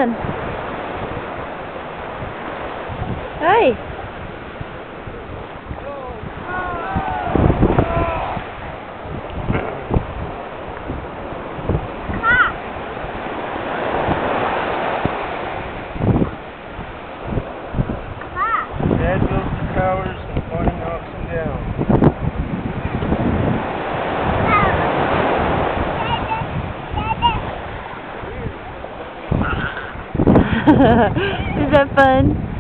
doing? Hey. Dad builds the towers and Bonnie knocks them down. Is that fun?